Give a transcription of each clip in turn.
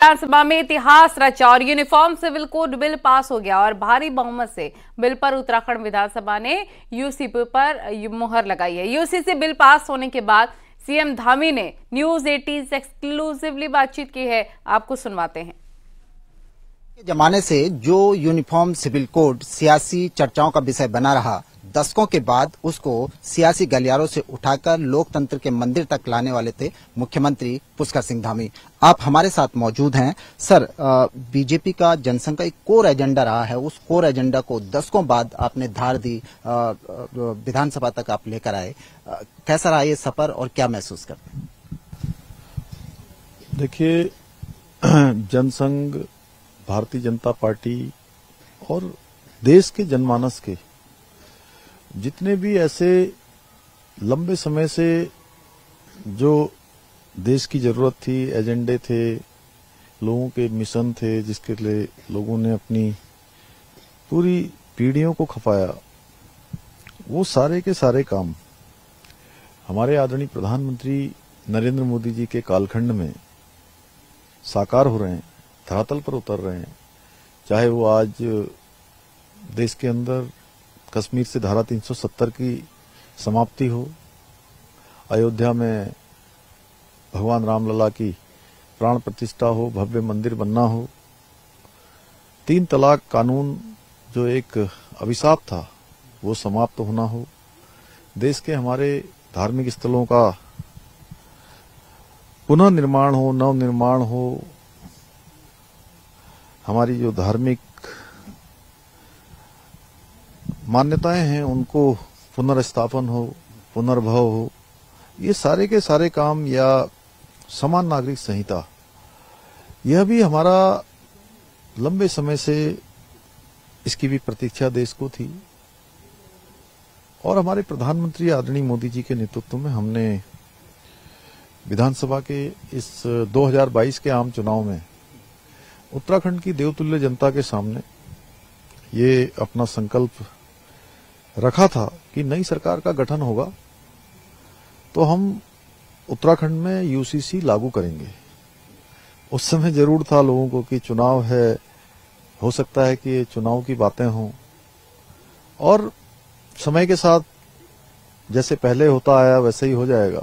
विधानसभा में इतिहास रचा और uniform civil code bill pass हो गया और भारी बहुमत से बिल पर उत्तराखंड विधानसभा ने यूसीसी पर मुहर लगाई है। यूसीसी बिल पास होने के बाद सीएम धामी ने न्यूज 18 से एक्सक्लूसिवली बातचीत की है, आपको सुनवाते हैं। जमाने से जो यूनिफॉर्म सिविल कोड सियासी चर्चाओं का विषय बना रहा, दशकों के बाद उसको सियासी गलियारों से उठाकर लोकतंत्र के मंदिर तक लाने वाले थे मुख्यमंत्री पुष्कर सिंह धामी। आप हमारे साथ मौजूद हैं। सर, बीजेपी का जनसंघ का एक कोर एजेंडा रहा है, उस कोर एजेंडा को दशकों बाद आपने धार दी, विधानसभा तक आप लेकर आए। कैसा रहा ये सफर और क्या महसूस करते हैं? देखिए, जनसंघ, भारतीय जनता पार्टी और देश के जनमानस के जितने भी ऐसे लंबे समय से जो देश की जरूरत थी, एजेंडे थे, लोगों के मिशन थे, जिसके लिए लोगों ने अपनी पूरी पीढ़ियों को खपाया, वो सारे के सारे काम हमारे आदरणीय प्रधानमंत्री नरेंद्र मोदी जी के कालखंड में साकार हो रहे हैं, धरातल पर उतर रहे हैं। चाहे वो आज देश के अंदर कश्मीर से धारा 370 की समाप्ति हो, अयोध्या में भगवान रामलला की प्राण प्रतिष्ठा हो, भव्य मंदिर बनना हो, 3 तलाक कानून जो एक अभिशाप था वो समाप्त होना हो, देश के हमारे धार्मिक स्थलों का पुनः निर्माण हो, नव निर्माण हो, हमारी जो धार्मिक मान्यताएं हैं उनको पुनर्स्थापन हो, पुनर्भव हो, ये सारे के सारे काम, या समान नागरिक संहिता, यह भी हमारा लंबे समय से इसकी भी प्रतीक्षा देश को थी। और हमारे प्रधानमंत्री आदरणीय मोदी जी के नेतृत्व में हमने विधानसभा के इस 2022 के आम चुनाव में उत्तराखंड की देवतुल्य जनता के सामने ये अपना संकल्प रखा था कि नई सरकार का गठन होगा तो हम उत्तराखंड में यूसीसी लागू करेंगे। उस समय जरूर था लोगों को कि चुनाव है, हो सकता है कि ये चुनाव की बातें हों, और समय के साथ जैसे पहले होता आया वैसे ही हो जाएगा।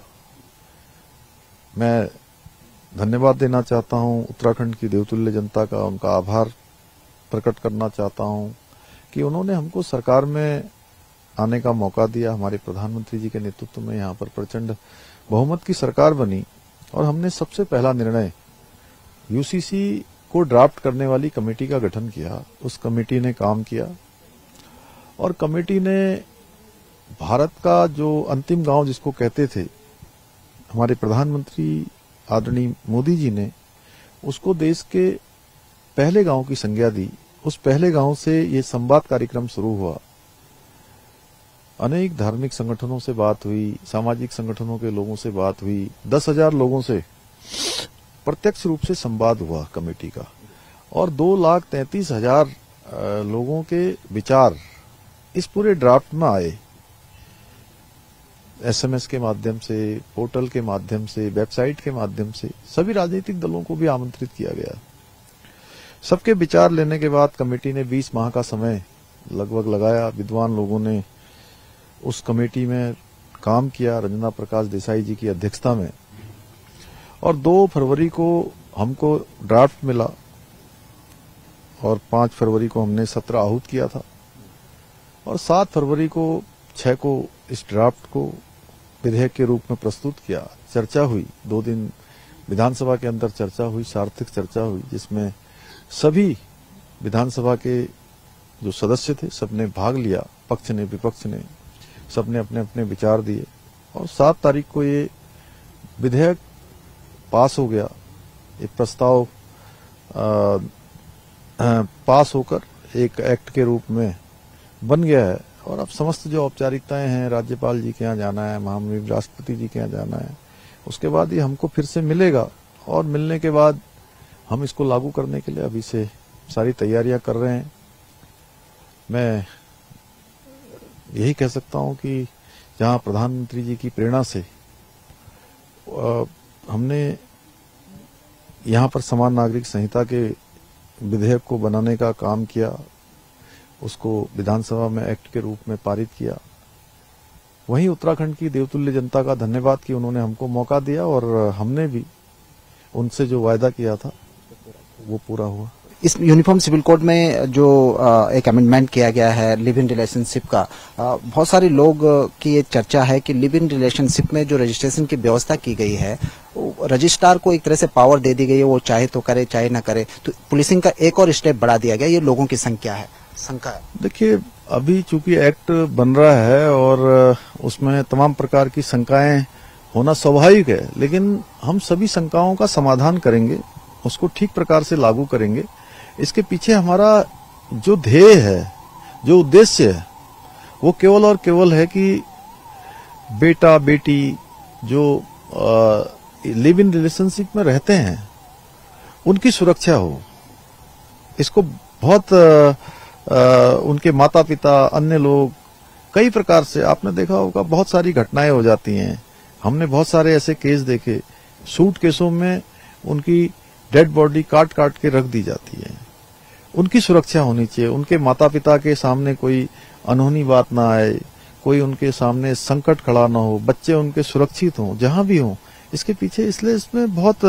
मैं धन्यवाद देना चाहता हूं उत्तराखंड की देवतुल्य जनता का, उनका आभार प्रकट करना चाहता हूं कि उन्होंने हमको सरकार में आने का मौका दिया। हमारे प्रधानमंत्री जी के नेतृत्व में यहाँ पर प्रचंड बहुमत की सरकार बनी और हमने सबसे पहला निर्णय यूसीसी को ड्राफ्ट करने वाली कमेटी का गठन किया। उस कमेटी ने काम किया और कमेटी ने भारत का जो अंतिम गांव जिसको कहते थे हमारे प्रधानमंत्री आदरणीय मोदी जी ने, उसको देश के पहले गांव की संज्ञा दी। उस पहले गांव से ये संवाद कार्यक्रम शुरू हुआ। अनेक धार्मिक संगठनों से बात हुई, सामाजिक संगठनों के लोगों से बात हुई, 10,000 लोगों से प्रत्यक्ष रूप से संवाद हुआ कमेटी का, और 2,33,000 लोगों के विचार इस पूरे ड्राफ्ट में आए। एसएमएस के माध्यम से, पोर्टल के माध्यम से, वेबसाइट के माध्यम से सभी राजनीतिक दलों को भी आमंत्रित किया गया। सबके विचार लेने के बाद कमेटी ने 20 माह का समय लगभग लगाया। विद्वान लोगों ने उस कमेटी में काम किया, रंजना प्रकाश देसाई जी की अध्यक्षता में, और 2 फरवरी को हमको ड्राफ्ट मिला और 5 फरवरी को हमने सत्र आहूत किया था और 7 फरवरी को 6 को इस ड्राफ्ट को विधेयक के रूप में प्रस्तुत किया। चर्चा हुई, 2 दिन विधानसभा के अंदर चर्चा हुई, सार्थक चर्चा हुई, जिसमें सभी विधानसभा के जो सदस्य थे सबने भाग लिया, पक्ष ने विपक्ष ने, सबने अपने अपने विचार दिए और 7 तारीख को ये विधेयक पास हो गया। ये प्रस्ताव पास होकर एक एक्ट के रूप में बन गया है और अब समस्त जो औपचारिकताएं हैं, राज्यपाल जी के यहाँ जाना है, महामहिम राष्ट्रपति जी के यहाँ जाना है, उसके बाद ये हमको फिर से मिलेगा और मिलने के बाद हम इसको लागू करने के लिए अभी से सारी तैयारियां कर रहे हैं। मैं यही कह सकता हूं कि जहां प्रधानमंत्री जी की प्रेरणा से हमने यहाँ पर समान नागरिक संहिता के विधेयक को बनाने का काम किया, उसको विधानसभा में एक्ट के रूप में पारित किया। वहीं उत्तराखंड की देवतुल्य जनता का धन्यवाद कि उन्होंने हमको मौका दिया और हमने भी उनसे जो वायदा किया था वो पूरा हुआ। इस यूनिफॉर्म सिविल कोड में जो एक अमेंडमेंट किया गया है लिव इन रिलेशनशिप का, बहुत सारे लोग की ये चर्चा है कि लिव इन रिलेशनशिप में जो रजिस्ट्रेशन की व्यवस्था की गई है, रजिस्ट्रार को एक तरह से पावर दे दी गई है, वो चाहे तो करे चाहे ना करे, तो पुलिसिंग का एक और स्टेप बढ़ा दिया गया। ये लोगों की शंका है। देखिए, अभी चूंकि एक्ट बन रहा है और उसमें तमाम प्रकार की शंकाएं होना स्वाभाविक है, लेकिन हम सभी शंकाओं का समाधान करेंगे, उसको ठीक प्रकार से लागू करेंगे। इसके पीछे हमारा जो ध्येय है, जो उद्देश्य है, वो केवल और केवल है कि बेटा बेटी जो लिव इन रिलेशनशिप में रहते हैं उनकी सुरक्षा हो। इसको बहुत उनके माता पिता, अन्य लोग, कई प्रकार से आपने देखा होगा बहुत सारी घटनाएं हो जाती हैं। हमने बहुत सारे ऐसे केस देखे, सूट केसों में उनकी डेड बॉडी काट काट के रख दी जाती है। उनकी सुरक्षा होनी चाहिए, उनके माता पिता के सामने कोई अनहोनी बात ना आए, कोई उनके सामने संकट खड़ा ना हो, बच्चे उनके सुरक्षित हों जहां भी हों। इसके पीछे इसलिए इसमें बहुत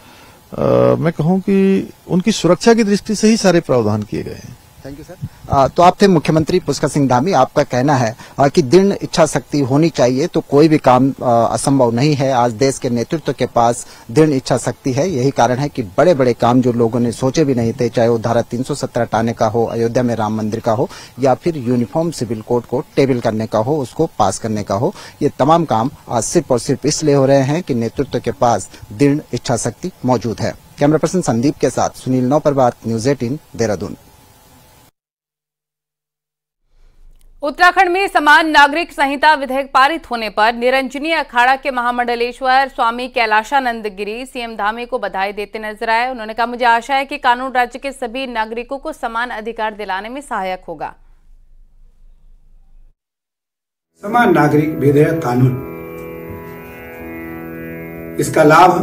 मैं कहूं कि उनकी सुरक्षा की दृष्टि से ही सारे प्रावधान किए गए हैं। Thank you sir. तो आप थे मुख्यमंत्री पुष्कर सिंह धामी। आपका कहना है कि दृढ़ इच्छा शक्ति होनी चाहिए तो कोई भी काम असंभव नहीं है। आज देश के नेतृत्व के पास दृढ़ इच्छा शक्ति है। यही कारण है कि बड़े बड़े काम जो लोगों ने सोचे भी नहीं थे, चाहे वो धारा 317 हटाने का हो, अयोध्या में राम मंदिर का हो, या फिर यूनिफॉर्म सिविल कोड को टेबल करने का हो, उसको पास करने का हो, ये तमाम काम आज सिर्फ और सिर्फ इसलिए हो रहे हैं कि नेतृत्व के पास दृढ़ इच्छा शक्ति मौजूद है। कैमरा पर्सन संदीप के साथ सुनील नौपरबात, न्यूज 18 देहरादून। उत्तराखंड में समान नागरिक संहिता विधेयक पारित होने पर निरंजनी अखाड़ा के महामंडलेश्वर स्वामी कैलाशानंद गिरी सीएम धामी को बधाई देते नजर आए। उन्होंने कहा, मुझे आशा है कि कानून राज्य के सभी नागरिकों को समान अधिकार दिलाने में सहायक होगा। समान नागरिक विधेयक कानून, इसका लाभ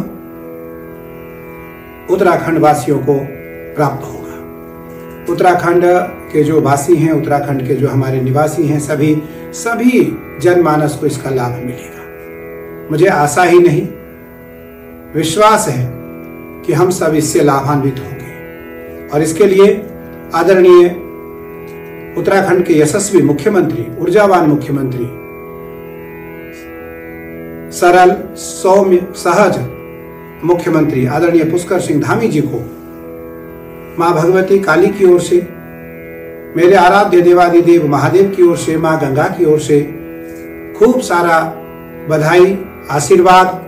उत्तराखंड वासियों को प्राप्त होगा। उत्तराखंड के जो वासी हैं, उत्तराखंड के जो हमारे निवासी हैं, सभी जनमानस को इसका लाभ मिलेगा। मुझे आशा ही नहीं, विश्वास है कि हम सब इससे लाभान्वित होंगे और इसके लिए आदरणीय उत्तराखंड के यशस्वी मुख्यमंत्री, ऊर्जावान मुख्यमंत्री, सरल सौम्य सहज मुख्यमंत्री आदरणीय पुष्कर सिंह धामी जी को मां भगवती काली की ओर से, मेरे आराध्य देवादिदेव महादेव की ओर से, मां गंगा की ओर से खूब सारा बधाई, आशीर्वाद।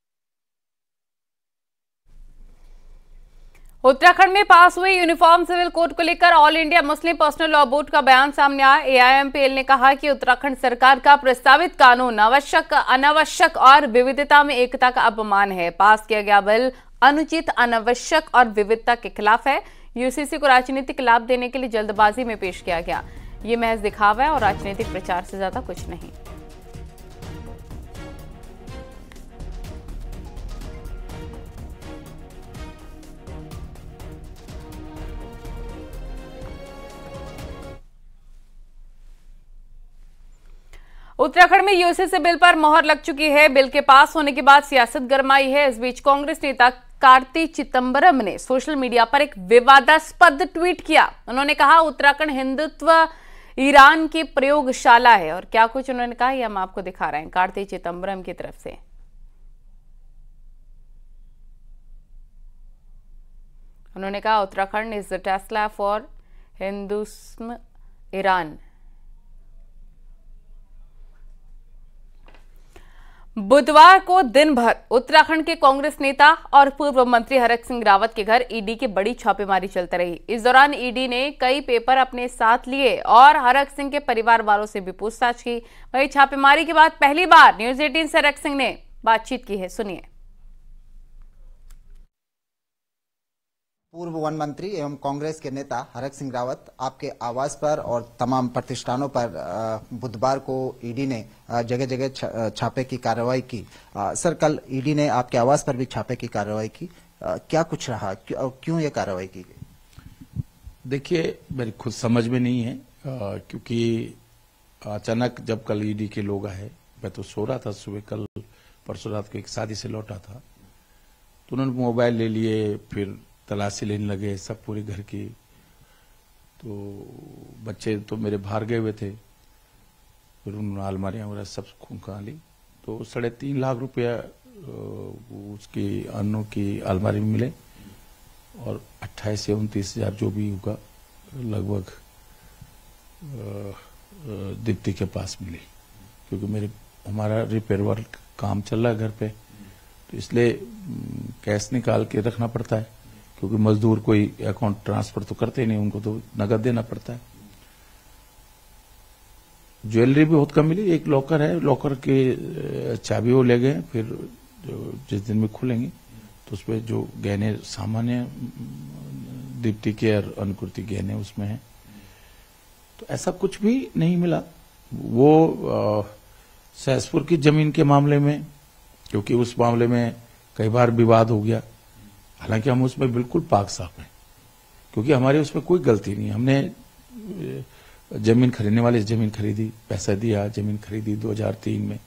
उत्तराखंड में पास हुए यूनिफॉर्म सिविल कोड को लेकर All India Muslim personal law board का बयान सामने आया। एआईएमपीएल ने कहा कि उत्तराखंड सरकार का प्रस्तावित कानून आवश्यक, अनावश्यक और विविधता में एकता का अपमान है। पास किया गया बिल अनुचित, अनावश्यक और विविधता के खिलाफ है। यूसीसी को राजनीतिक लाभ देने के लिए जल्दबाजी में पेश किया गया। ये महज दिखावा है और राजनीतिक प्रचार से ज्यादा कुछ नहीं। उत्तराखंड में यूसीसी बिल पर मोहर लग चुकी है। बिल के पास होने के बाद सियासत गरमाई है। इस बीच कांग्रेस नेता कार्ति चिदंबरम ने सोशल मीडिया पर एक विवादास्पद ट्वीट किया। उन्होंने कहा, उत्तराखंड हिंदुत्व ईरान की प्रयोगशाला है। और क्या कुछ उन्होंने कहा, ये हम आपको दिखा रहे हैं कार्ति चिदंबरम की तरफ से। उन्होंने कहा, Uttarakhand is the Tesla for हिंदुस्म ईरान। बुधवार को दिन भर उत्तराखंड के कांग्रेस नेता और पूर्व मंत्री हरक सिंह रावत के घर ईडी की बड़ी छापेमारी चलती रही। इस दौरान ईडी ने कई पेपर अपने साथ लिए और हरक सिंह के परिवार वालों से भी पूछताछ की। वहीं छापेमारी के बाद पहली बार न्यूज 18 से हरक सिंह ने बातचीत की है, सुनिए। पूर्व वन मंत्री एवं कांग्रेस के नेता हरक सिंह रावत आपके आवास पर और तमाम प्रतिष्ठानों पर बुधवार को ईडी ने जगह जगह छापे की कार्रवाई की। सर, कल ईडी ने आपके आवास पर भी छापे की कार्रवाई की, क्या कुछ रहा, क्यों ये कार्रवाई की गई? देखिए, मेरी खुद समझ में नहीं है, क्योंकि अचानक जब कल ईडी के लोग आए, मैं तो सो रहा था सुबह, कल परसों रात को एक शादी से लौटा था, तो उन्होंने मोबाइल ले लिए, फिर तलाशी लेने लगे सब पूरे घर की। तो बच्चे तो मेरे बाहर गए हुए थे, फिर उन्होंने अलमारियां वगैरह सब खा ली, तो 3.5 लाख रुपया उसकी अन्नों की अलमारी में मिले, और 28 से 29 हजार जो भी होगा लगभग दीप्ति के पास मिली, क्योंकि हमारा रिपेयर वर्क काम चल रहा है घर पे, तो इसलिए कैश निकाल के रखना पड़ता है, क्योंकि मजदूर कोई अकाउंट ट्रांसफर तो करते नहीं, उनको तो नगद देना पड़ता है। ज्वेलरी भी बहुत कम मिली, एक लॉकर है, लॉकर के चाबी वो ले गए, फिर जिस दिन में खुलेंगे तो उसमें जो गहने सामान्य दीप्ति के और अनुकृति गहने उसमें है, तो ऐसा कुछ भी नहीं मिला। वो सहसपुर की जमीन के मामले में, क्योंकि उस मामले में कई बार विवाद हो गया, हालांकि हम उसमें बिल्कुल पाक साफ हैं, क्योंकि हमारी उसमें कोई गलती नहीं। हमने जमीन खरीदने वाले जमीन खरीदी, पैसा दिया, जमीन खरीदी 2003 में,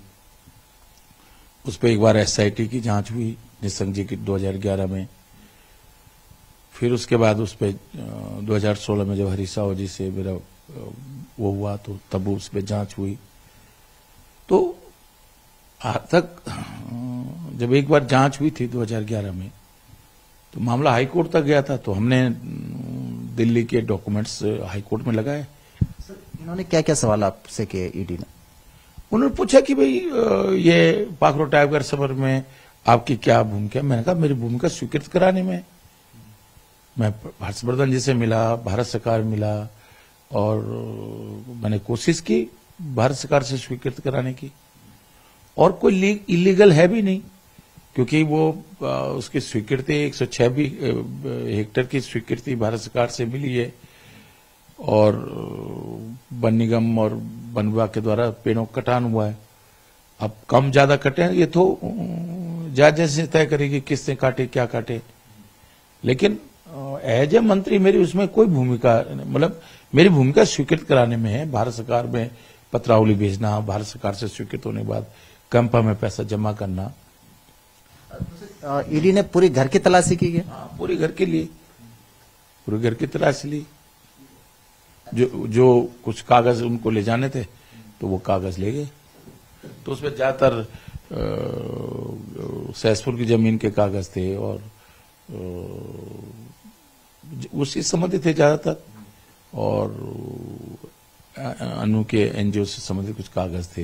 उस पर एक बार SIT की जांच हुई निशंक जी की 2011 में, फिर उसके बाद उस पर 2016 में जब हरीश साहू जी से मेरा वो हुआ, तो तब उस पर जांच हुई। तो आज तक जब एक बार जांच हुई थी 2011 में, तो मामला हाई कोर्ट तक गया था, तो हमने दिल्ली के डॉक्यूमेंट्स हाई कोर्ट में लगाए। इन्होंने क्या क्या सवाल आपसे किए ईडी ने? उन्होंने पूछा कि भाई ये पाखरो टाइगर सफर में आपकी क्या भूमिका है। मैंने कहा मेरी भूमिका स्वीकृत कराने में, मैं हर्षवर्धन जी से मिला, भारत सरकार मिला, और मैंने कोशिश की भारत सरकार से स्वीकृत कराने की, और कोई इलीगल है भी नहीं, क्योंकि वो उसकी स्वीकृति 106 भी हेक्टेयर की स्वीकृति भारत सरकार से मिली है, और वन निगम और वन विभाग के द्वारा पेड़ों का कटान हुआ है। अब कम ज्यादा कटे, ये तो जज जैसे तय करेगी किसने काटे क्या काटे, लेकिन एज ए मंत्री मेरी उसमें कोई भूमिका, मतलब मेरी भूमिका स्वीकृत कराने में है, भारत सरकार में पत्रावली भेजना, भारत सरकार से स्वीकृत होने के बाद कैंपा में पैसा जमा करना। ईडी ने पूरी घर की तलाशी की है? हाँ, पूरे घर के लिए, पूरे घर की तलाशी ली। जो कुछ कागज उनको ले जाने थे, तो वो कागज ले गए, तो उसमें ज्यादातर सहसपुर की जमीन के कागज थे, और उससे संबंधित थे ज्यादातर, और अनु के NGO से संबंधित कुछ कागज थे।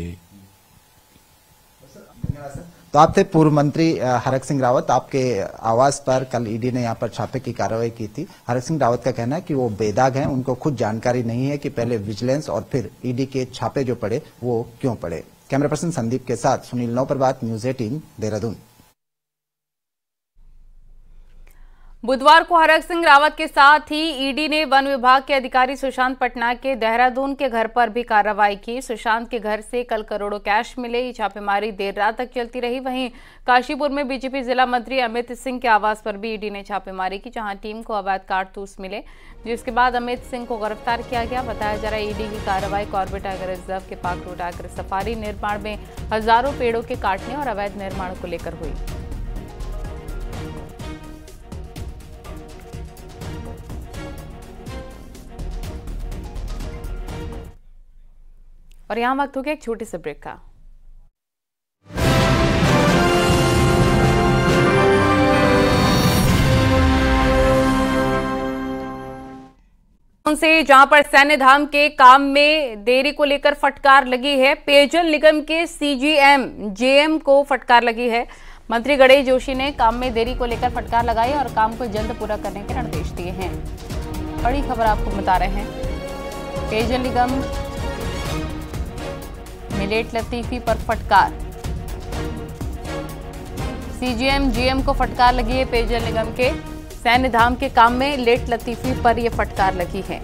तो आप थे पूर्व मंत्री हरक सिंह रावत, आपके आवास पर कल ईडी ने यहाँ पर छापे की कार्रवाई की थी। हरक सिंह रावत का कहना है कि वो बेदाग हैं, उनको खुद जानकारी नहीं है कि पहले विजिलेंस और फिर ईडी के छापे जो पड़े वो क्यों पड़े। कैमरा पर्सन संदीप के साथ सुनील नौपरबात, न्यूज 18 देहरादून। बुधवार को हरक सिंह रावत के साथ ही ईडी ने वन विभाग के अधिकारी सुशांत पटनायक के देहरादून के घर पर भी कार्रवाई की। सुशांत के घर से कल करोड़ों कैश मिले। ये छापेमारी देर रात तक चलती रही। वहीं काशीपुर में बीजेपी जिला मंत्री अमित सिंह के आवास पर भी ईडी ने छापेमारी की, जहां टीम को अवैध कारतूस मिले, जिसके बाद अमित सिंह को गिरफ्तार किया गया। बताया जा रहा है ईडी की कार्रवाई कॉर्बेट टाइगर रिजर्व के पाखरो टाइगर सफारी निर्माण में हजारों पेड़ों के काटने और अवैध निर्माण को लेकर हुई। और यहां वक्त हो गया एक छोटे से ब्रेक का। से जहां पर सैन्य धाम के काम में देरी को लेकर फटकार लगी है, पेयजल निगम के CGM JM को फटकार लगी है। मंत्री गणेश जोशी ने काम में देरी को लेकर फटकार लगाई और काम को जल्द पूरा करने के निर्देश दिए हैं। बड़ी खबर आपको बता रहे हैं, पेयजल निगम मिलेट लतीफी पर फटकार। CGM JM को फटकार लगी है। पेयजल निगम के सैन्य धाम के काम में लेट लतीफी पर यह फटकार लगी है।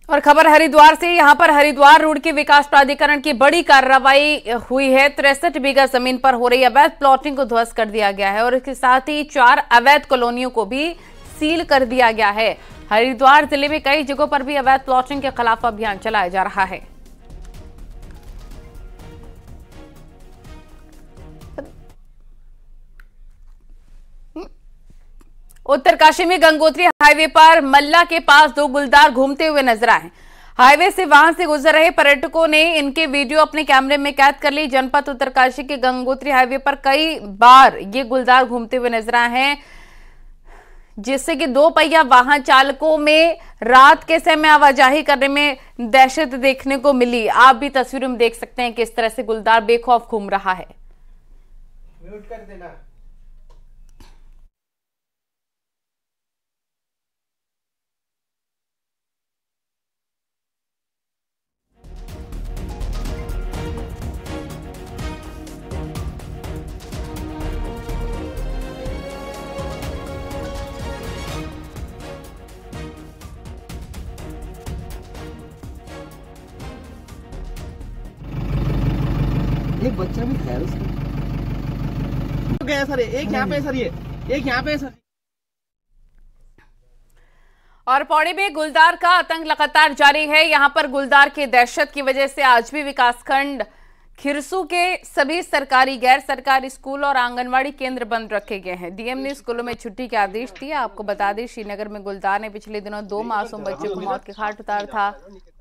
और खबर हरिद्वार से। यहां पर हरिद्वार रोड के विकास प्राधिकरण की बड़ी कार्रवाई हुई है। 63 बीघा जमीन पर हो रही अवैध प्लॉटिंग को ध्वस्त कर दिया गया है और इसके साथ ही 4 अवैध कॉलोनियों को भी सील कर दिया गया है। हरिद्वार जिले में कई जगहों पर भी अवैध प्लॉटिंग के खिलाफ अभियान चलाया जा रहा है। उत्तरकाशी में गंगोत्री हाईवे पर मल्ला के पास 2 गुलदार घूमते हुए नजर आए। हाईवे से वाहन से गुजर रहे पर्यटकों ने इनके वीडियो अपने कैमरे में कैद कर ली। जनपद उत्तरकाशी के गंगोत्री हाईवे पर कई बार ये गुलदार घूमते हुए नजर आए हैं, जिससे कि 2 पहिया वाहन चालकों में रात के समय आवाजाही करने में दहशत देखने को मिली। आप भी तस्वीरों में देख सकते हैं किस तरह से गुलदार बेखौफ घूम रहा है। म्यूट कर देना। एक बच्चा भी खैर उसमें गया सर। एक यहाँ पे सर, ये एक यहाँ पे सर। और पौड़ी में गुलदार का आतंक लगातार जारी है। यहां पर गुलदार की दहशत की वजह से आज भी विकासखंड खिरसू के सभी सरकारी, गैर सरकारी स्कूल और आंगनवाड़ी केंद्र बंद रखे गए हैं। डीएम ने स्कूलों में छुट्टी के आदेश दिए। आपको बता दें, श्रीनगर में गुलदार ने पिछले दिनों 2 मासूम बच्चों को मौत के घाट उतारा था,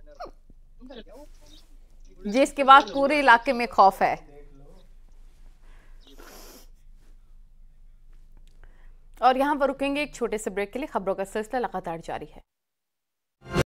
जिसके बाद पूरे इलाके में खौफ है। और यहां पर रुकेंगे एक छोटे से ब्रेक के लिए। खबरों का सिलसिला लगातार जारी है।